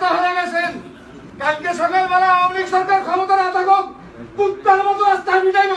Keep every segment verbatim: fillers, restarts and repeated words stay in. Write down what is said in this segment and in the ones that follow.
নেতা হয়ে গেছেন, কালকে সকালবেলা আওয়ামী লীগ সরকার ক্ষমতা না থাকুক কুত্তার মতো রাস্তায় মিটাইব।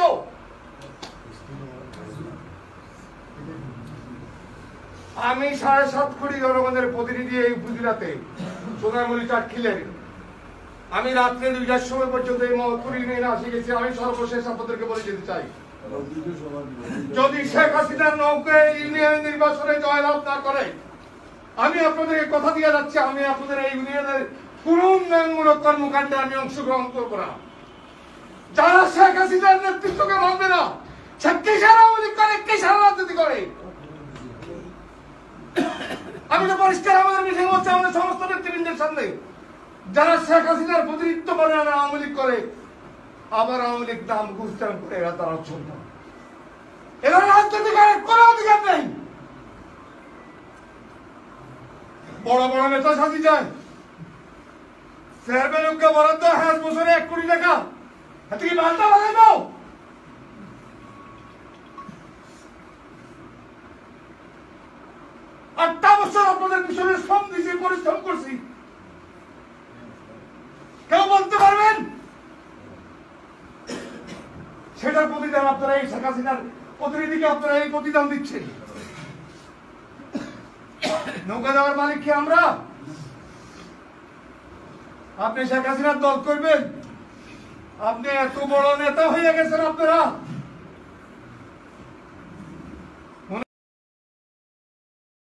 আমি সাড়ে সাত কোটি জনগণের প্রতিনিধি এই উপজেলাতে সোনামণি চাটখিলের। আমি রাত্রে দুইটার সময় পর্যন্ত এই মহৎপুর ইউনিয়নে আসি গেছি। আমি সর্বশেষ আপনাদেরকে বলে যেতে চাই, যদি শেখ হাসিনার নৌকে ইউনিয়ন নির্বাচনে জয়লাভ না করে, আমি আপনাদেরকে কথা দিয়ে যাচ্ছি, আমি আপনাদের এই ইউনিয়নের কোন উন্নয়নমূলক কর্মকাণ্ডে আমি অংশগ্রহণ করব না। যারা শেখ হাসিনার নেতৃত্বকে মানবে না, সে কিসের আওয়ামী লীগ করে, কিসের রাজনীতি করে। আমি তো পরিষ্কার আমাদের মিটিং হচ্ছে আমাদের সমস্ত নেতৃবৃন্দের সামনে, যারা শেখ হাসিনার প্রতিনিধিত্ব করে না আওয়ামী লীগ করে, আবার আওয়ামী লীগ নাম গুস্তান করে এরা তারা অচ্ছন্ন। এরা রাজনীতি করে কোনো অধিকার নেই। বড় বড় নেতা সাজি যায়, চেয়ারম্যানকে বরাদ্দ হাজার বছরে এক কোটি টাকা, এত কি মালটা বানাইব? আটটা বছর আপনাদের পিছনে শ্রম দিয়েছি, পরিশ্রম করছি, কেউ বলতে পারবেন সেটার প্রতিদান আপনারা এই শেখ হাসিনার প্রতিনিধিকে আপনারা এই প্রতিদান দিচ্ছেন? নৌকা দেওয়ার মালিক কি আমরা? আপনি শেখ হাসিনার দল করবেন? আপনি এত বড় নেতা হয়ে গেছেন, আপনারা